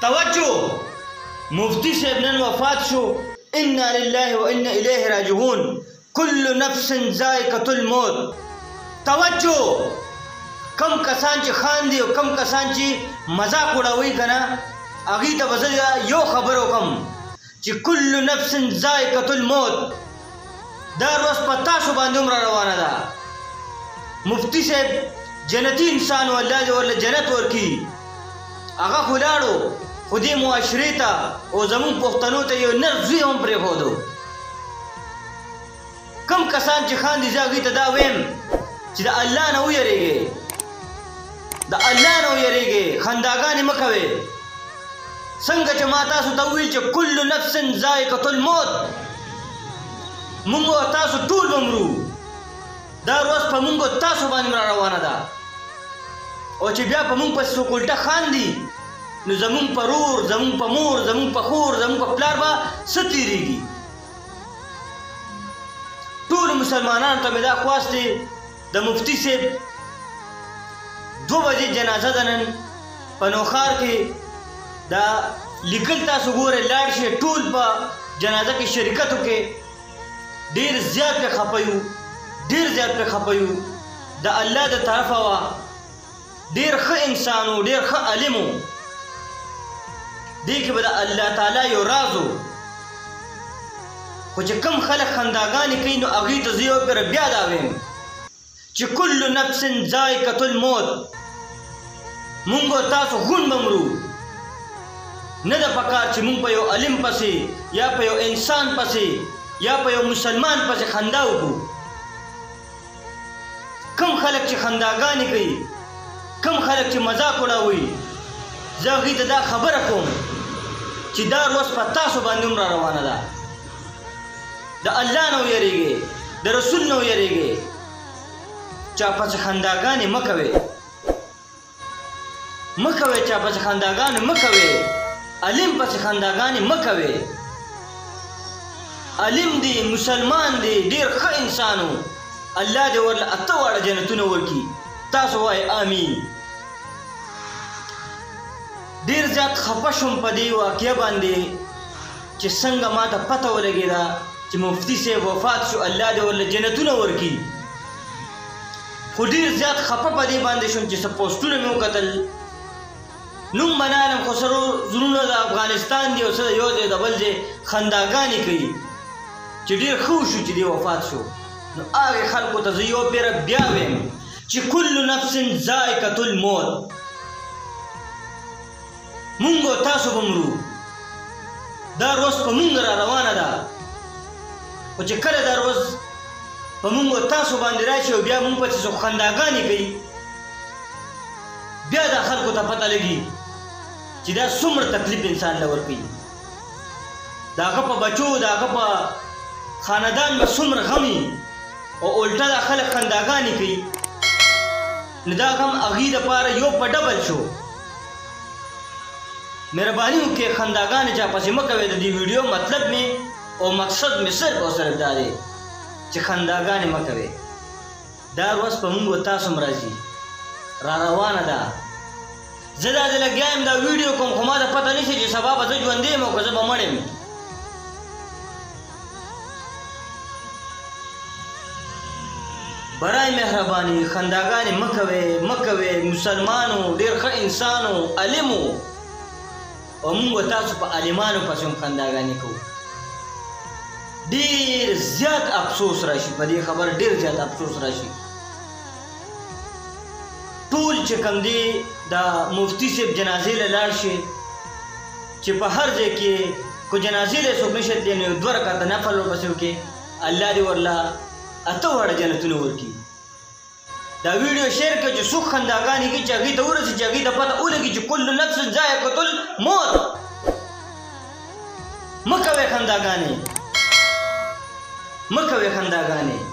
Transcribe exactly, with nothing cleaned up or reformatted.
توجه مفتي سيبنا وفات شو إنا لله وإنا إليه راجعون كل نفس ذائقة الموت. توجه کم کسان چې خان دي او کم کسان چې مذاق وړوي کنه هغه ته وزه یو خبرو کم چې کل نفس ذائقة الموت دا روز پتا شو باندې عمر روانه ده. مفتی صاحب جنتی انسان او الله دې ورله جنت ورکی هغه خلاړو خودي معاشري ته او زمون پښتنو ته یو نرزوی هم پرې هودو. کم کسان چې خان دي ځاګي ته دا ویم چې د الله نه ویریږي د الله نه ویریږي خنداګانې مکوي. څنګه چې ما تاسو ته ویل چې کل نفس ذائقة الموت مونږ تاسو ټول بمرو دا روز په مونږ تاسو باندې را روانه ده او چې بیا په مونږ په سکولټه خاندي نو زمون پرور زمون په مور زمون په خور زمون په پلار به ستیریږي. ټول مسلمانانو ته مې دا خواست دی د مفتی صاحب دو بجې جنازه ده نن په نوخار کې دا لیکل تاسو ګورئ لاړ شئ ټول په جنازه کې شرکت وکړئ. ډېر زیات پرې خفه یو ډېر زیات پرې خفه یو د الله د طرفه وه ډېر ښه انسان و ډېر ښه عالم و. دې کې به د الله تعالی یو راز و خو چې کم خلک خنداګانې کوي نو هغوی ته زه یو پېره بیا دا ویم چې کل نفس ذائقة الموت مونږ او تاسو غون بمرو. نه ده پکار چې مونږ په یو علم پسې یا په یو انسان پسې یا په یو مسلمان پسې خندا وکړو. کم خلک چې خنداګانې کوي کم خلک چې مذاق وړوي زه هغوی ته دا خبره کوم چې دا روز په تاسو باندې هم را روانه ده. د الله نه ویریږئ د رسول نه ویریږئ چا پسې خنداګانې مه کوئ مه کوئ چا پسې خنداګانې مه کوئ علم پسې خنداګانې مه کوئ. علم دی مسلمان دی ډېر ښه انسان و الله دې ورله اته واړه جنتونه ورکړي. تاسو وایئ آمین. ډېر زیات خفه شوم په دې واقعه باندې چې څنګه ما ته پته ولګېده چې مفتی صاحب وفات شو الله دې ورله جنتونه ورکړي. خو ډېر زیات خفه په دې باندې شوم چې څه پوسټونه مې وکتل نوم به نه علم خو سره زړونه د افغانستان دي او څه د یو ځای د بل ځای خنداګانې کوي چې ډېر ښه وشو چې دی وفات شو. نو هغې خلکو ته زه یو پېره بیا ویم چې کل نفس ذائقة الموت مونږ او تاسو به مرو. دا روز په مونږ را روانه ده خو چې کله دا روز په مونږ او تاسو باندې راشي او بیا مونږ پسې څوک خنداګانې کوي بیا دا خلکو ته پته لګي چې دا څومره تکلیف انسان له ورکوي. د هغه په بچو د هغه په خاندان به څومره غم او الټه دا خلک خنداګانې کوي نو دا غم هغوی دپاره یو په ډبل شو. مهرباني وکړئ خنداګانې چا پسې مه کوئ. د دې ویډیو مطلب مې او مقصد مې صرف او صرف دا دی چې خنداګانې مه کوئ. دا روز په مونږ او تاسو هم راځي را روانه ده. زه دا د لګیا یم دا ویډیو کوم خو ما ته پته نشي چې سبا به زه ژوندی یم او که زه به مړ یم. برای مهرباني خنداګانې مه کوئ مه کوئ. مسلمانو ډېر ښه انسانو علمو او مونږ تاسو په عالمانو پسې هم خنداګانې کوو. ډېر زیات افسوس راشي په دې خبره ډېر زیات افسوس راشي. ټول چې کوم دی د مفتی صاحب جنازې له لاړ شي چې په هر ځای کې کو جنازې له څوک نشي تللی نو دوه رکعته نفل ورپسې وکړي الله دې ورله اته واړه جنتونه ورکړي. دا ویډیو شیر کړئ چې څوک خنداګانې کوي چې هغوی ته ورسي چې هغوی ته پته ولګي چې کل نفس ذائقة الموت. مه کوئ خنداګانې مه کوئ خنداګانې